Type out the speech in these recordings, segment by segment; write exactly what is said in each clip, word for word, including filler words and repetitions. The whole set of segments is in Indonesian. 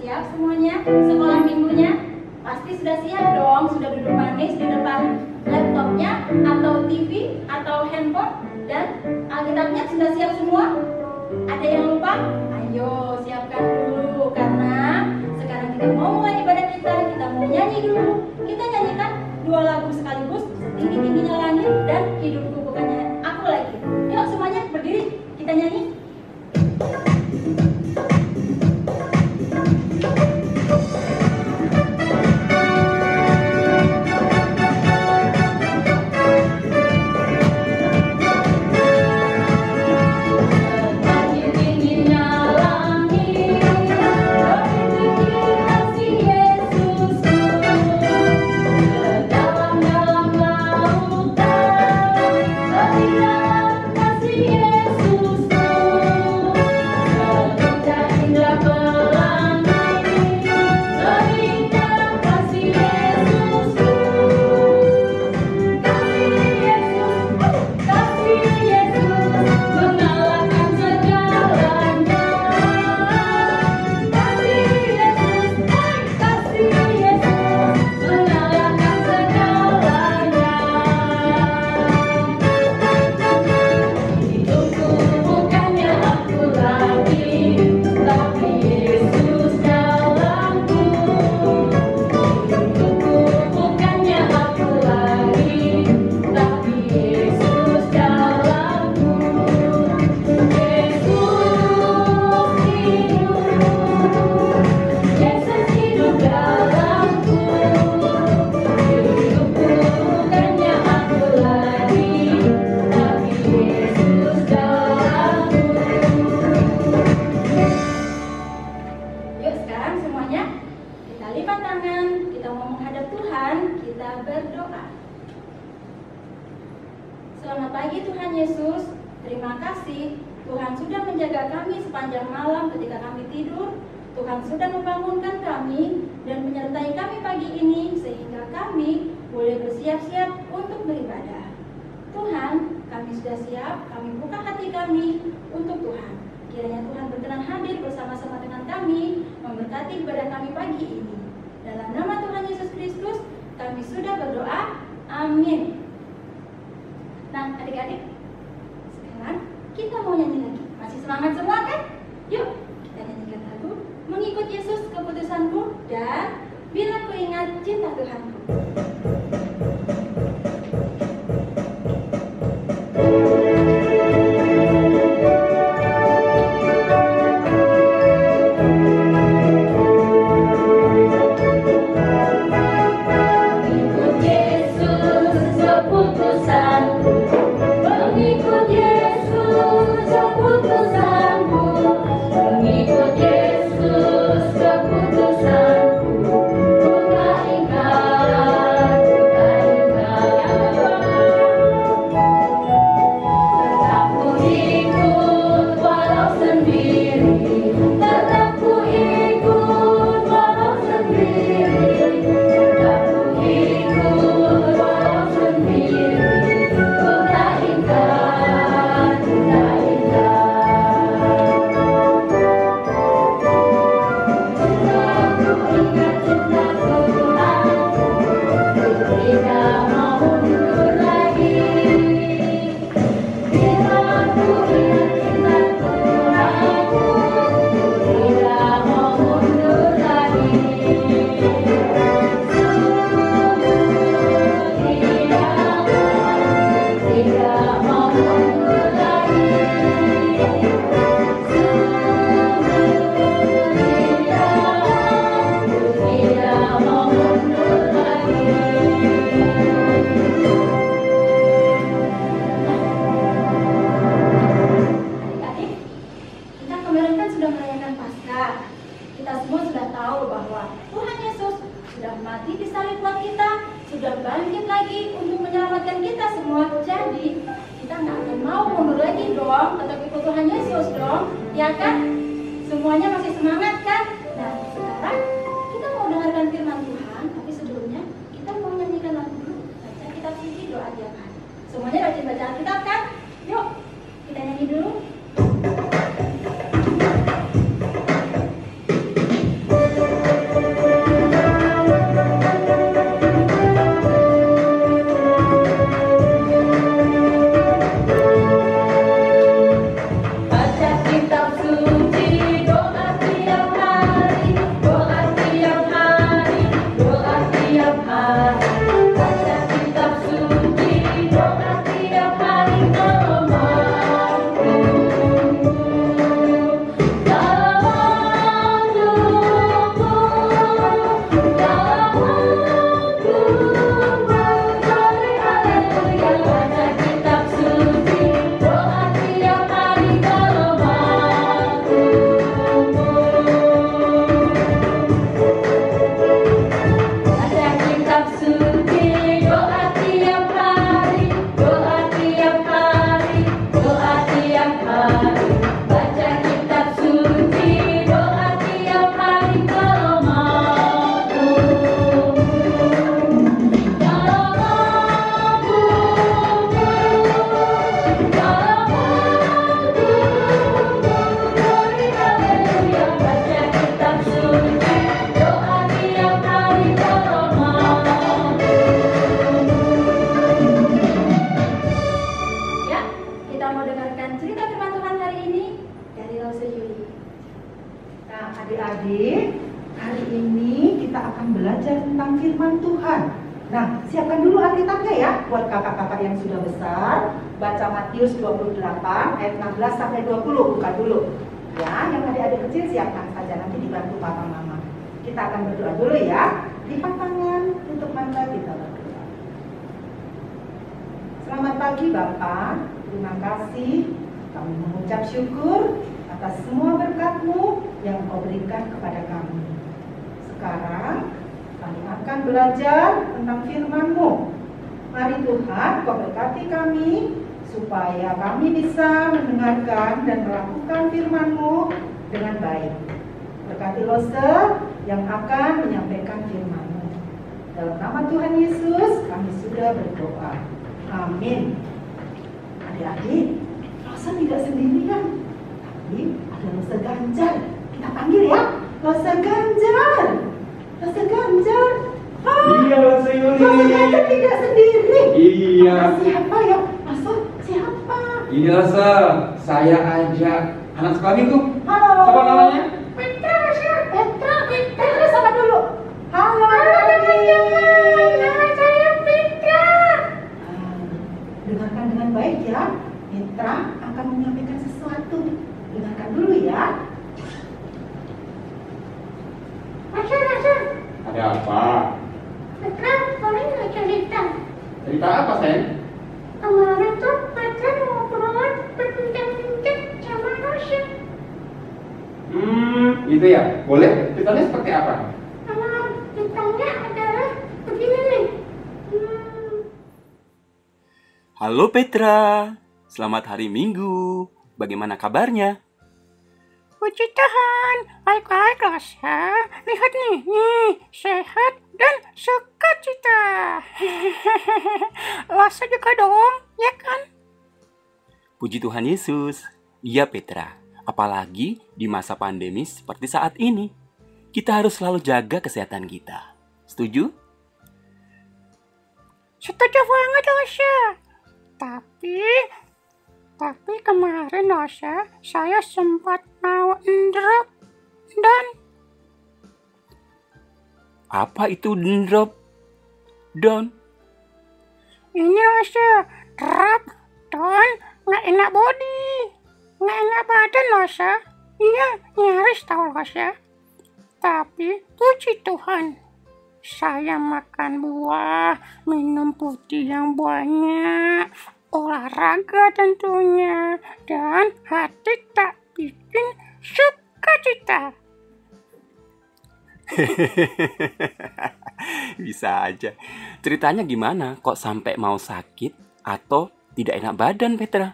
siap semuanya? Sekolah minggunya? Pasti sudah siap dong, sudah duduk manis di depan laptopnya atau T V atau handphone, dan Alkitabnya sudah siap semua? Ada yang lupa? Ayo siapkan dulu, karena sekarang kita mau mulai ibadah kita, kita mau nyanyi dulu. Kita nyanyikan dua lagu sekaligus, Setinggi-tingginya Langit dan Hidupku Bukannya Aku Lagi. Yuk semuanya berdiri, kita nyanyi. Selamat pagi Tuhan Yesus, terima kasih Tuhan sudah menjaga kami sepanjang malam ketika kami tidur. Tuhan sudah membangunkan kami dan menyertai kami pagi ini sehingga kami boleh bersiap-siap untuk beribadah. Tuhan, kami sudah siap, kami buka hati kami untuk Tuhan. Kiranya Tuhan berkenan hadir bersama-sama dengan kami, memberkati ibadah kami pagi ini. Dalam nama Tuhan Yesus Kristus, kami sudah berdoa. Amin. Nah, adik-adik, sekarang kita mau nyanyi lagi. Masih semangat semua kan? Yuk, kita nyanyikan lagu Mengikut Yesus Keputusanku dan Bila Ku Ingat Cinta Tuhanku. Ya kan? Semuanya masih semangat kan? Nah, sekarang kita mau dengarkan firman Tuhan, tapi sebelumnya kita mau nyanyikan lagu dulu, baca kitab suci, doa tiap hari. Semuanya rajin baca Alkitab kan? Yuk, kita nyanyi dulu. Yuli. Nah, adik-adik, hari ini kita akan belajar tentang firman Tuhan. Nah, siapkan dulu Alkitabnya ya, buat kakak-kakak yang sudah besar. Baca Matius dua puluh delapan ayat enam belas sampai dua puluh, buka dulu. Ya, yang adik-adik kecil siapkan saja, nanti dibantu papa mama. Kita akan berdoa dulu ya. Lipat tangan, tutup mata, kita berdoa. Selamat pagi Bapak, terima kasih. Kami mengucap syukur atas semua berkat-Mu yang Kau berikan kepada kami. Sekarang kami akan belajar tentang firman-Mu. Mari Tuhan, Kau berkati kami supaya kami bisa mendengarkan dan melakukan firman-Mu dengan baik. Berkati Lose yang akan menyampaikan firman-Mu. Dalam nama Tuhan Yesus kami sudah berdoa. Amin. Adik-adik, Lose tidak sendirian, tapi ada Lose Ganjar. Kita panggil ya, Lose Ganjar. Lose Ganjar. Ah, iya, Lose Yuli. Lose Ganjar tidak sendiri. Iya. Ada siapa ya? Masuk siapa? Ini Lose, saya ajak anak sekolah itu. Halo. Siapa namanya? Petra, Petra, Petra sama dulu. Halo, teman-teman. Nama saya Petra. Ah, dengarkan dengan baik ya. Petra akan menyampaikan sesuatu. Dengarkan dulu ya. Masya, Masya. Ada apa? Petra, boleh nggak cerita? Cerita apa, Sen? Kemarin tuh Petra ngobrol berbincang-bincang sama Masya. Hmm, gitu ya. Boleh? Ceritanya seperti apa? Ah, ceritanya adalah begini nih. Hmm. Halo Petra, selamat hari Minggu. Bagaimana kabarnya? Puji Tuhan, baik-baik Lose. Lihat nih, nih, sehat dan sukacita. Lose juga dong, ya kan? Puji Tuhan Yesus. Iya Petra, apalagi di masa pandemi seperti saat ini. Kita harus selalu jaga kesehatan kita. Setuju? Setuju banget Lose. Tapi, tapi kemarin Lose, saya sempat mau drop dan Apa itu drop down? ini Lose, drop dan nggak enak body, nggak enak badan Lose. Iya, nyaris tau Lose. Tapi puji Tuhan, saya makan buah, minum putih yang banyak, olahraga tentunya, dan hati tak bikin sukacita. Bisa aja. Ceritanya gimana? Kok sampai mau sakit atau tidak enak badan Petra?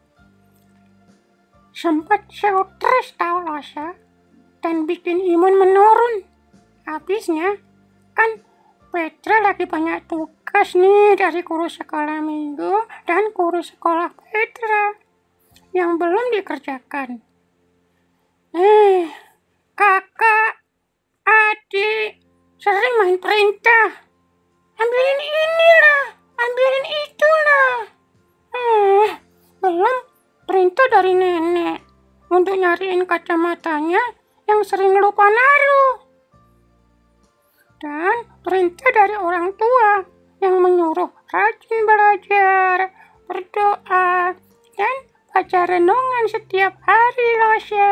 Sempat stres tau Lose, dan bikin imun menurun. Habisnya, kan Petra lagi banyak tugas nih dari guru sekolah minggu dan guru sekolah Petra yang belum dikerjakan. Eh, kakak, adik, sering main perintah. Ambilin inilah, ambilin itulah. Eh, belum perintah dari nenek untuk nyariin kacamatanya yang sering lupa naruh. Dan perintah dari orang tua yang menyuruh rajin belajar, berdoa, dan baca renungan setiap hari Lose.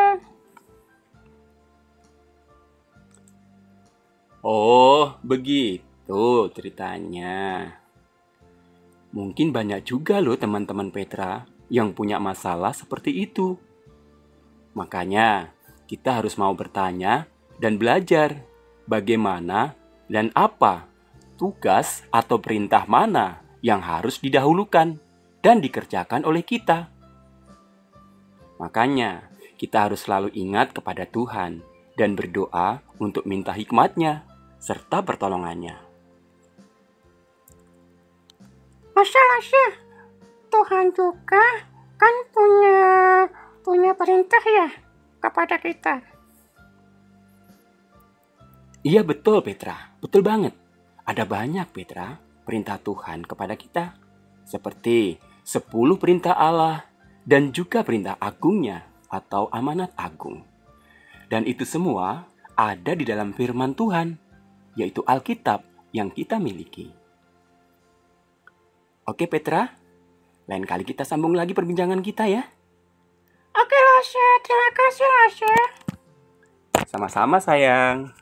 Oh, begitu ceritanya. Mungkin banyak juga loh teman-teman Petra yang punya masalah seperti itu. Makanya kita harus mau bertanya dan belajar bagaimana dan apa tugas atau perintah mana yang harus didahulukan dan dikerjakan oleh kita. Makanya kita harus selalu ingat kepada Tuhan dan berdoa untuk minta hikmat-Nya serta pertolongannya. Masya Lose, Tuhan juga kan punya punya perintah ya kepada kita. Iya betul Petra, betul banget. Ada banyak Petra perintah Tuhan kepada kita. Seperti sepuluh perintah Allah dan juga perintah agungnya atau amanat agung. Dan itu semua ada di dalam firman Tuhan, yaitu Alkitab yang kita miliki. Oke Petra, lain kali kita sambung lagi perbincangan kita ya. Oke Lose, terima kasih Lose. Sama-sama sayang.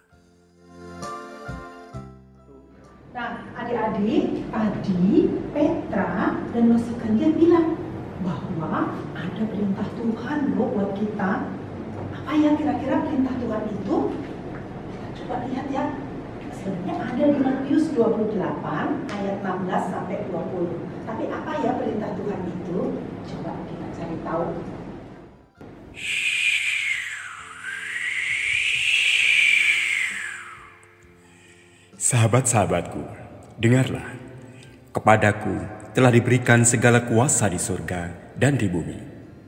Nah, adik-adik, tadi Petra dan Lose kalian bilang bahwa ada perintah Tuhan loh buat kita. Apa ya kira-kira perintah Tuhan itu? Kita coba lihat ya. Sebenarnya ada di Matius dua puluh delapan ayat enam belas sampai dua puluh. Tapi apa ya perintah Tuhan itu? Coba kita cari tahu. Sahabat-sahabatku, dengarlah. Kepadaku telah diberikan segala kuasa di surga dan di bumi.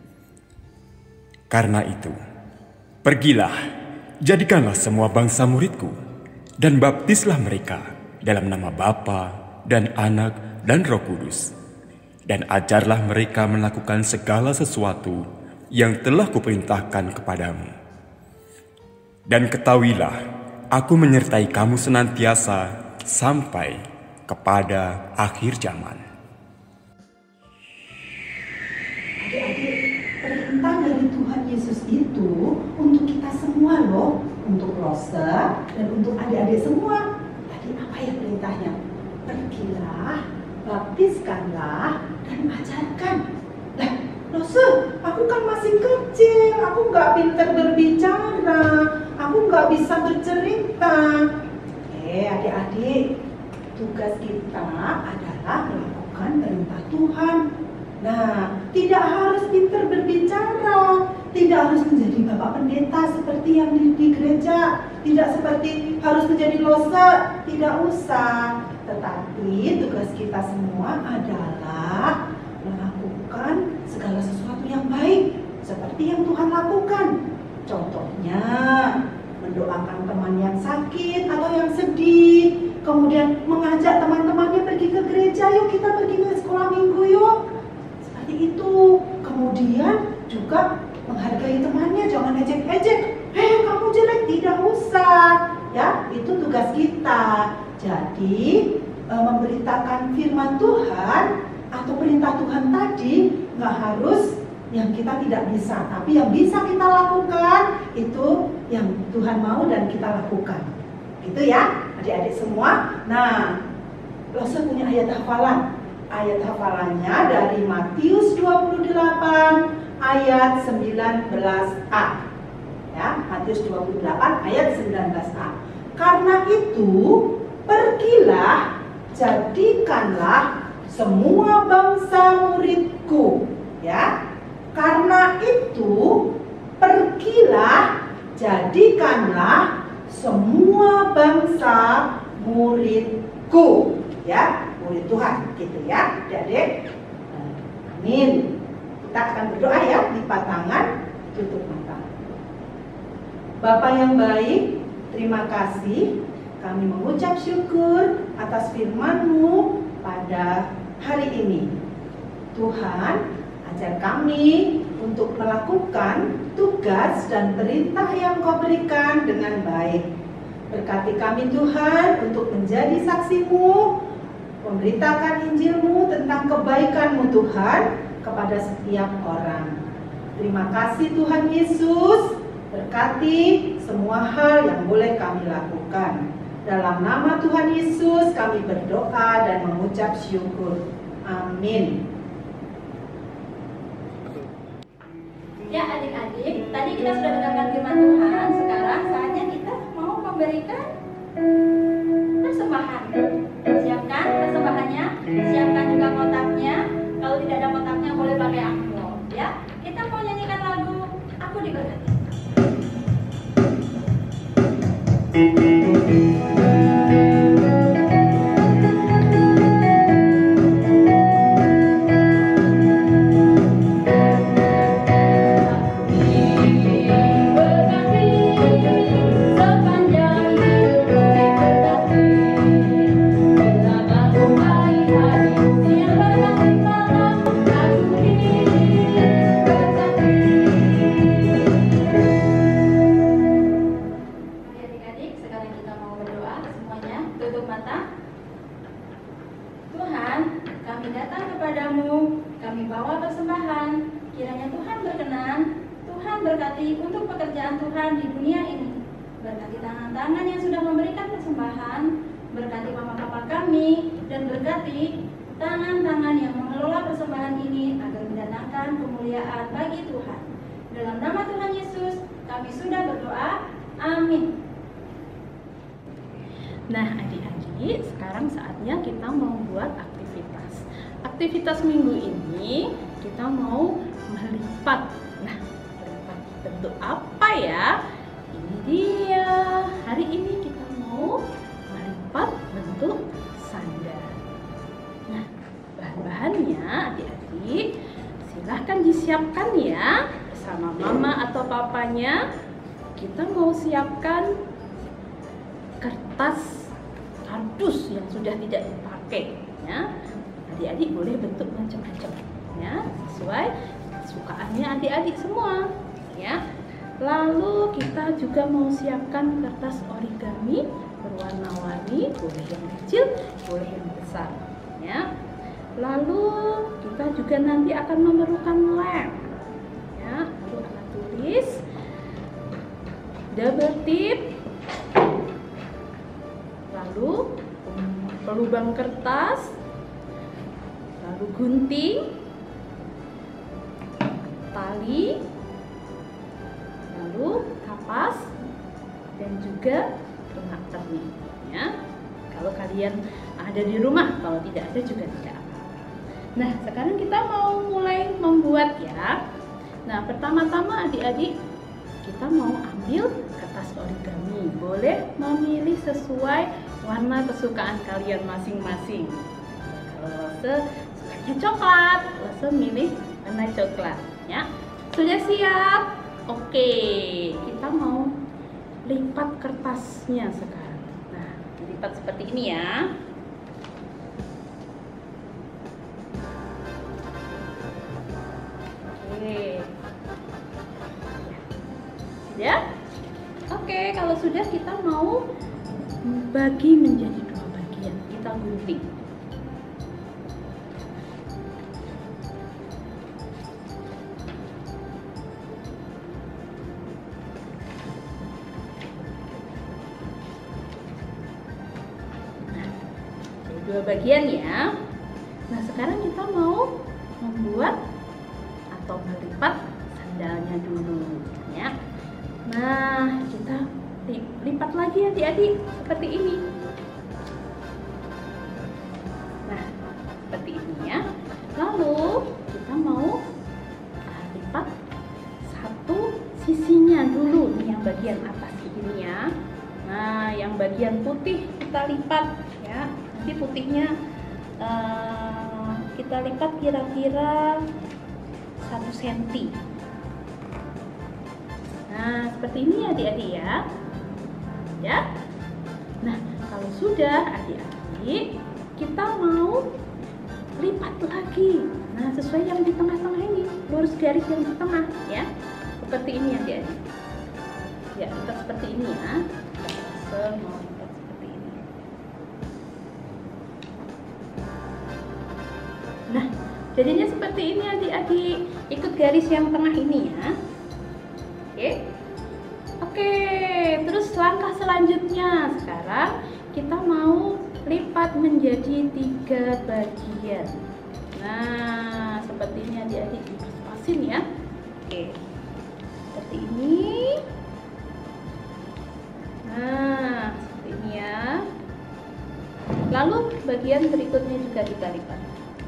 Karena itu, pergilah, jadikanlah semua bangsa muridku, dan baptislah mereka dalam nama Bapa dan Anak dan Roh Kudus. Dan ajarlah mereka melakukan segala sesuatu yang telah kuperintahkan kepadamu. Dan ketahuilah, aku menyertai kamu senantiasa sampai kepada akhir zaman. Adik-adik, perintah dari Tuhan Yesus itu untuk kita semua loh, untuk Lose dan untuk adik-adik semua. Tadi apa ya perintahnya? Pergilah, baptiskanlah, dan ajarkan. Lah, Lose, aku kan masih kecil, aku nggak pintar berbicara, aku nggak bisa bercerita. Eh, adik-adik, tugas kita adalah melakukan perintah Tuhan. Nah, tidak harus pintar berbicara, tidak harus menjadi bapak pendeta seperti yang di, di gereja, tidak seperti harus menjadi Lose, tidak usah. Tetapi tugas kita semua adalah melakukan segala sesuatu yang baik seperti yang Tuhan lakukan. Contohnya, mendoakan teman yang sakit atau yang sedih, kemudian mengajak teman-temannya pergi ke gereja, yuk kita pergi ke sekolah minggu yuk. Seperti itu. Kemudian juga menghargai temannya, jangan ejek-ejek. Hei, kamu jelek, tidak usah. Ya, itu tugas kita. Jadi, e, memberitakan firman Tuhan atau perintah Tuhan tadi nggak harus yang kita tidak bisa, tapi yang bisa kita lakukan itu yang Tuhan mau dan kita lakukan. Gitu ya, adik-adik semua. Nah, Lose punya ayat hafalan. Ayat hafalannya dari Matius dua puluh delapan ayat sembilan belas a. Ya, Matius dua puluh delapan ayat sembilan belas a. Karena itu, pergilah, jadikanlah semua bangsa muridku. Ya. Karena itu, pergilah, jadikanlah semua bangsa muridku. Ya, murid Tuhan, gitu ya, adik-adik. Amin. Kita akan berdoa ya, lipat tangan, tutup mata. Bapa yang baik, terima kasih. Kami mengucap syukur atas firman-Mu pada hari ini. Tuhan, ajar kami untuk melakukan tugas dan perintah yang Kau berikan dengan baik. Berkati kami Tuhan untuk menjadi saksi-Mu, memberitakan Injil-Mu tentang kebaikan-Mu Tuhan kepada setiap orang. Terima kasih Tuhan Yesus, berkati semua hal yang boleh kami lakukan. Dalam nama Tuhan Yesus kami berdoa dan mengucap syukur. Amin. Ya adik-adik, tadi kita sudah mendengarkan firman Tuhan. Sekarang saatnya kita mau memberikan persembahan. Siapkan persembahannya, siapkan juga kotaknya. Kalau tidak ada kotaknya boleh pakai amplop. Ya, kita mau nyanyikan lagu Aku Diberkati. Aku berkati untuk pekerjaan Tuhan di dunia ini. Berkati tangan-tangan yang sudah memberikan persembahan, berkati mama papa kami, dan berkati tangan-tangan yang mengelola persembahan ini agar mendatangkan kemuliaan bagi Tuhan. Dalam nama Tuhan Yesus, kami sudah berdoa. Amin. Nah, adik-adik, sekarang saatnya kita mau buat aktivitas. Aktivitas minggu ini kita mau melipat. Nah, melipat bentuk apa ya? Ini dia. Hari ini kita mau melipat bentuk sandal. Nah, bahan-bahannya adik-adik silahkan disiapkan ya bersama mama atau papanya. Kita mau siapkan kertas kardus yang sudah tidak dipakai ya. Adik-adik boleh bentuk macam-macam ya, sesuai kesukaannya adik-adik semua ya. Lalu kita juga mau siapkan kertas origami berwarna-warni, boleh yang kecil, boleh yang besar ya. Lalu kita juga nanti akan memerlukan lem ya. Lalu alat tulis, double tip, lalu pelubang kertas, lalu gunting, tali, lalu kapas, dan juga pernak-pernik ya. Kalau kalian ada di rumah, kalau tidak ada juga tidak apa-apa. Nah, sekarang kita mau mulai membuat ya. Nah, pertama-tama adik-adik kita mau ambil kertas origami. Boleh memilih sesuai warna kesukaan kalian masing-masing. Kalau Lose sukanya coklat, Lose milih warna coklat ya. Sudah siap? Oke, kita mau lipat kertasnya sekarang. Nah, dilipat seperti ini ya. Oke. Sudah? Oke, kalau sudah kita mau bagi menjadi dua bagian. Kita gunting. Dua bagian ya. Nah, sekarang kita mau membuat atau melipat sandalnya dulu ya. Nah, kita lipat lagi adik-adik seperti ini. Nah, seperti ini ya. Lalu kita mau lipat satu sisinya dulu, nih yang bagian atas ini ya. Nah, yang bagian putih kita lipat ya. Nanti putihnya uh, kita lipat kira-kira satu senti. Nah, seperti ini adik-adik ya. Ya. Nah, kalau sudah adik-adik, kita mau lipat lagi. Nah, sesuai yang di tengah-tengah ini, lurus garis yang di tengah ya. Seperti ini adik-adik. Ya, lipat seperti ini ya. Kita mau lipat seperti ini. Nah, jadinya seperti ini adik-adik. Ikut garis yang tengah ini ya. Oke. Oke, terus langkah selanjutnya sekarang kita mau lipat menjadi tiga bagian. Nah, seperti ini adik-adik, dipasin ya. Oke. Seperti ini. Nah, seperti ini ya. Lalu bagian berikutnya juga kita lipat.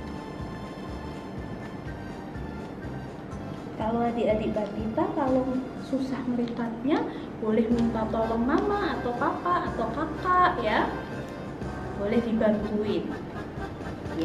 Kalau adik-adik balita kalau susah melipatnya, boleh minta tolong mama atau papa atau kakak ya. Boleh dibantuin. Ya.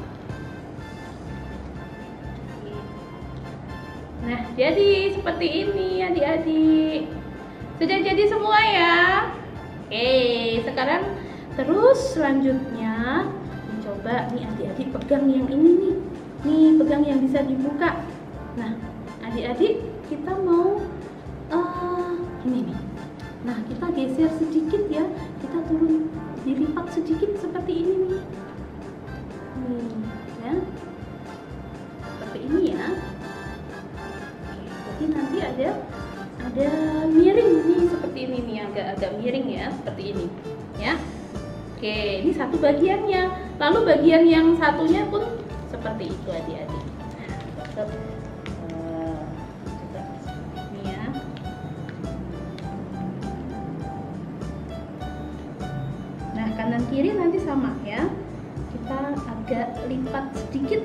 Nah, jadi seperti ini adik-adik. Sudah jadi semua ya. Oke, sekarang terus selanjutnya dicoba nih adik-adik pegang yang ini nih. Nih, pegang yang bisa dibuka. Nah, adik-adik kita mau uh, ini nih. Nah, kita geser sedikit ya. Kita turun, dilipat sedikit seperti ini nih. Nih, ya. Seperti ini ya. Oke, jadi nanti ada ada miring nih, seperti ini nih, agak-agak miring ya, seperti ini ya. Oke, ini satu bagiannya. Lalu bagian yang satunya pun seperti itu adik-adik. Tetap uh, juga ini ya. Nah, kanan kiri nanti sama ya. Kita agak lipat sedikit.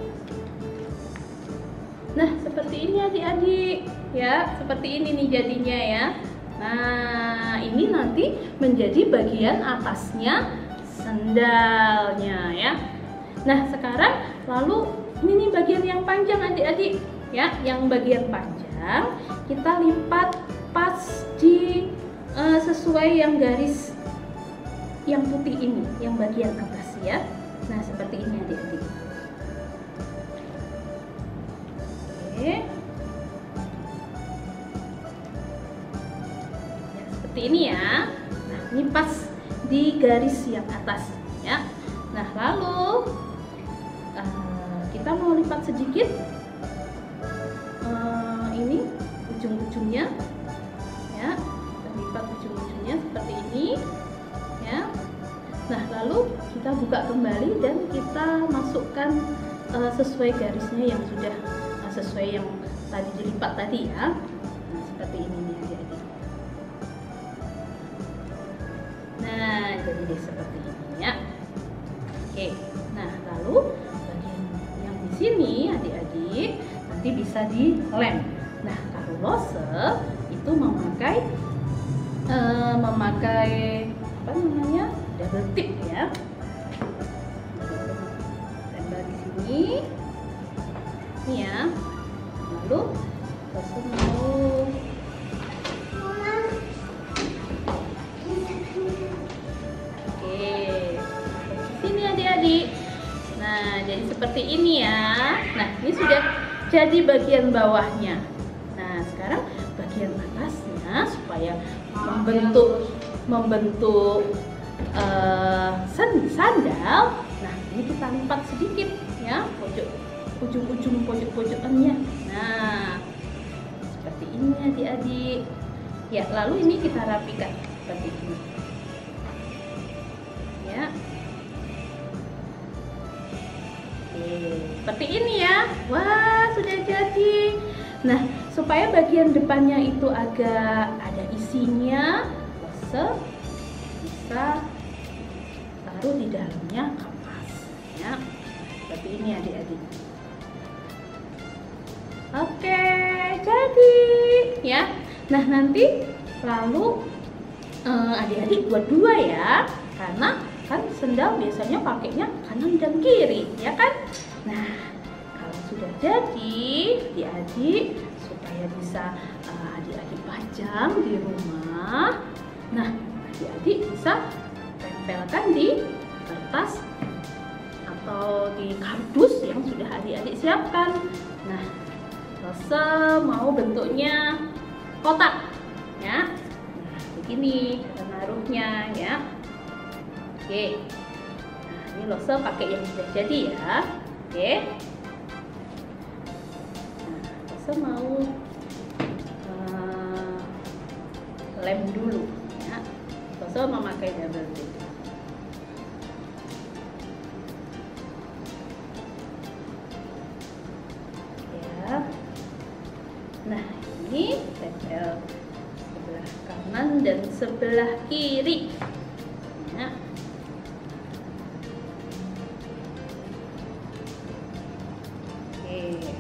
Nah, seperti ini adik-adik ya, seperti ini nih jadinya ya. Nah, ini nanti menjadi bagian atasnya sendalnya ya. Nah, sekarang lalu ini nih bagian yang panjang adik-adik ya, yang bagian panjang kita lipat pas di uh, sesuai yang garis yang putih ini, yang bagian atas ya. Nah, seperti ini adik-adik. Oke. Ya, seperti ini ya. Nah, ini pas di garis yang atas ya. Nah, lalu uh, kita mau lipat sedikit uh, ini ujung-ujungnya ya. Kita lipat ujung-ujungnya seperti ini ya. Nah, lalu kita buka kembali dan kita masukkan uh, sesuai garisnya yang sudah uh, sesuai yang tadi dilipat tadi ya. Nah, seperti ini nih adik-adik. Nah, jadi deh seperti ini ya. Oke. Nah, lalu bagian yang di sini adik-adik nanti bisa dilem. Nah, kalau Lose itu memakai uh, memakai apa namanya? Double tip ya. Tempel di sini. Ini ya. Lalu Lose mau Oke. Di sini adik-adik. Nah, jadi seperti ini ya. Nah, ini sudah jadi bagian bawahnya. Nah, sekarang bagian atasnya supaya membentuk membentuk Uh, sandal. Nah, ini kita lipat sedikit ya, pojok ujung-ujung pojok-pojokannya. Nah, seperti ini adik-adik. Ya, lalu ini kita rapikan seperti ini. Ya. Oke, seperti ini ya. Wah, sudah jadi. Nah, supaya bagian depannya itu agak ada isinya, Lose bisa taruh di dalamnya kapas ya, seperti ini adik-adik. Oke, jadi ya. Nah, nanti lalu adik-adik buat dua ya, karena kan sendal biasanya pakainya kanan dan kiri ya kan. Nah, kalau sudah jadi adik-adik supaya bisa uh, adik-adik pajang di rumah. Nah, adik-adik bisa tempelkan di kertas atau di kardus yang sudah adik-adik siapkan. Nah, Lose mau bentuknya kotak ya. Nah, begini menaruhnya ya. Oke. Nah, ini Lose pakai yang sudah jadi ya. Oke. Nah, Lose mau uh, lem dulu. Lose memakai double tip. Ya. Nah, ini tempel sebelah kanan dan sebelah kiri. Ya. Oke.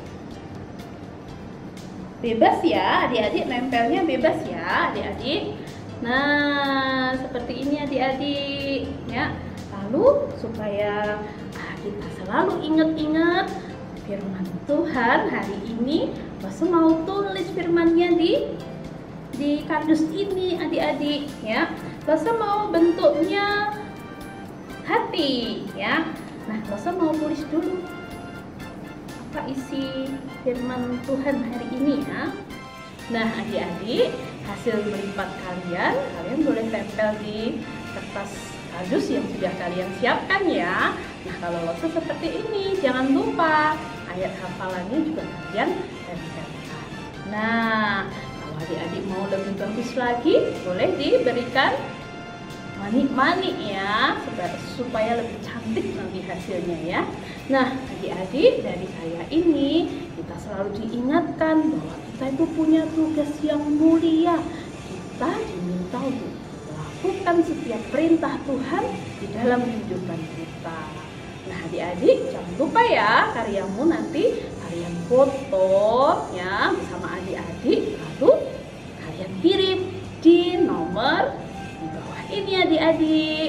Bebas ya, adik-adik nempelnya bebas ya, adik-adik. Nah, seperti ini adik-adik ya. Lalu supaya ah, kita selalu ingat-ingat firman Tuhan hari ini, Lose mau tulis firman-Nya di di kardus ini adik-adik ya. Lose mau bentuknya hati ya. Nah, Lose mau tulis dulu apa isi firman Tuhan hari ini ya. Nah, adik-adik, hasil melipat kalian, kalian boleh tempel di kertas kardus yang sudah kalian siapkan ya. Nah, kalau Lose seperti ini, jangan lupa ayat hafalannya juga kalian tempelkan. Nah, kalau adik-adik mau lebih bagus lagi, boleh diberikan manik-manik ya, supaya lebih cantik nanti hasilnya ya. Nah, adik-adik, dari saya ini kita selalu diingatkan bahwa kita itu punya tugas yang mulia. Kita diminta untuk melakukan setiap perintah Tuhan di dalam kehidupan kita. Nah, adik-adik, jangan lupa ya, karyamu nanti kalian foto ya bersama adik-adik, lalu kalian kirim di nomor di bawah ini adik-adik.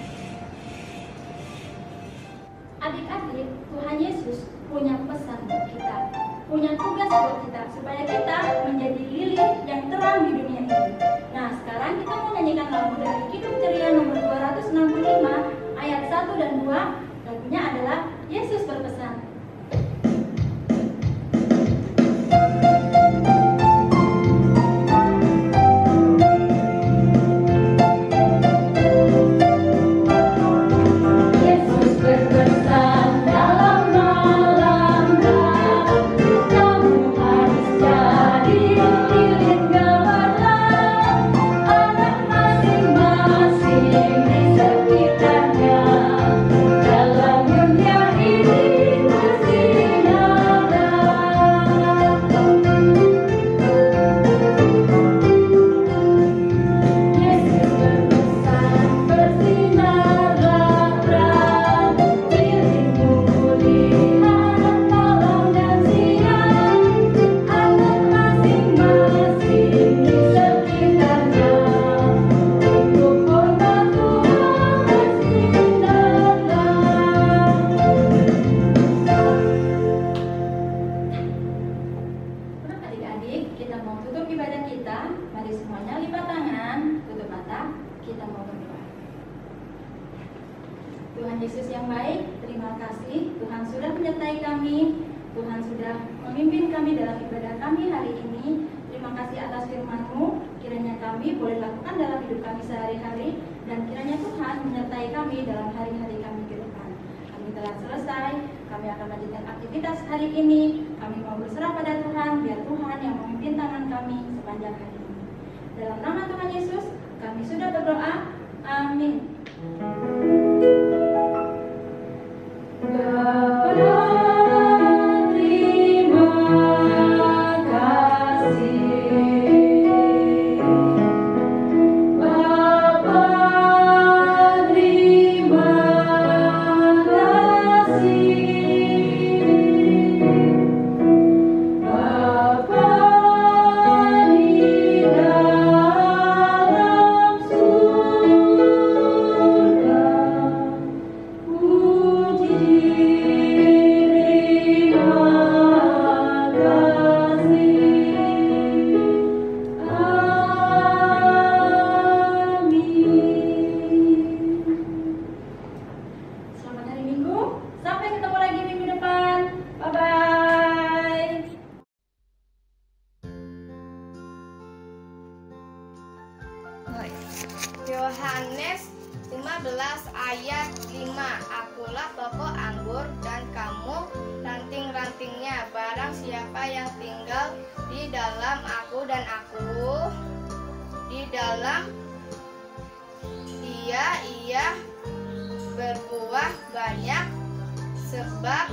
Adik-adik, Tuhan Yesus punya pesan buat kita, punya tugas buat kita, supaya kita menjadi lilin yang terang di dunia ini. Nah, sekarang kita mau nyanyikan lagu dari Hidup Ceria nomor dua ratus enam puluh lima ayat satu dan dua. Lagunya adalah Yesus Berpesan. Tuhan Yesus yang baik, terima kasih Tuhan sudah menyertai kami, Tuhan sudah memimpin kami dalam ibadah kami hari ini. Terima kasih atas firman-Mu, kiranya kami boleh lakukan dalam hidup kami sehari-hari, dan kiranya Tuhan menyertai kami dalam hari-hari kami ke depan. Kami telah selesai, kami akan lanjutkan aktivitas hari ini. Kami mau berserah pada Tuhan, biar Tuhan yang memimpin tangan kami sepanjang hari ini. Dalam nama Tuhan Yesus, kami sudah berdoa. Amin. Yohanes lima belas ayat lima. Akulah pokok anggur dan kamu ranting-rantingnya. Barang siapa yang tinggal di dalam aku dan aku di dalam dia, ia berbuah banyak, sebab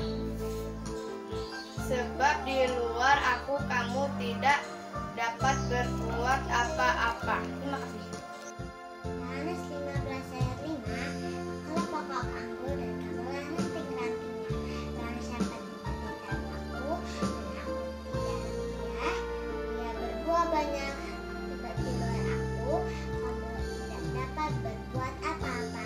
sebab di luar aku kamu tidak dapat berbuat apa-apa. Terima kasih. Yohanes lima belas ayat lima. Kalau pokok anggur dan kamulah ranting-rantingnya. Barang siapa tinggal di dalam aku dan aku di dalam dia, dia berbuah banyak, sebab di luar aku kamu tidak dapat berbuat apa-apa.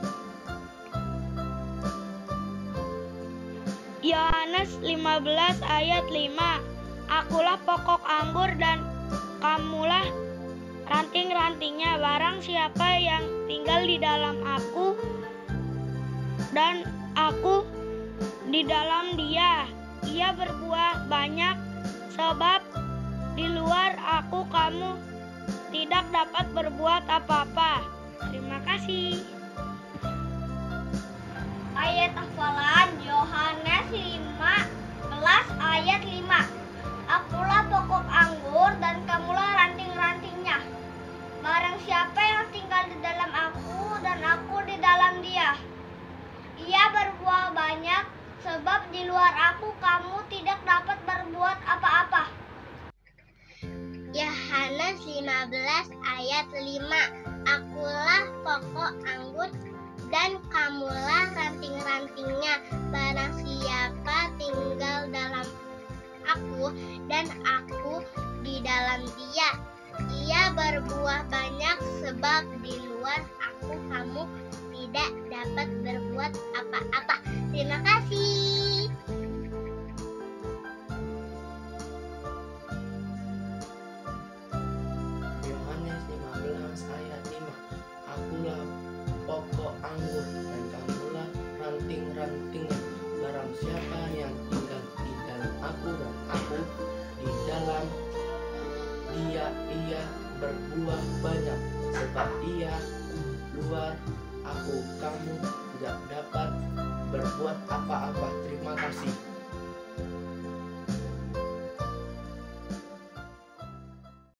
Yohanes lima belas ayat lima. Akulah pokok anggur dan kamulah ranting-rantingnya. Barang siapa yang tinggal di dalam aku dan aku di dalam dia, ia berbuah banyak, sebab di luar aku kamu tidak dapat berbuat apa-apa. Terima kasih. Ayat hafalan Yohanes lima belas ayat lima. Akulah pokok anggur dan kamulah ranting-ranting lima belas ayat lima. Akulah pokok anggur dan kamulah ranting-rantingnya. Barang siapa tinggal dalam aku dan aku di dalam dia, ia berbuah banyak, sebab di luar aku kamu tidak dapat berbuat apa-apa. Terima kasih. Yohanes lima belas ayat lima. Akulah pokok anggur dan kamulah ranting-rantingnya. Barang siapa yang tinggal di dalam aku dan aku di dalam dia, ia berbuah banyak, sebab ia luar aku kamu tidak dapat berbuat apa-apa. Terima kasih.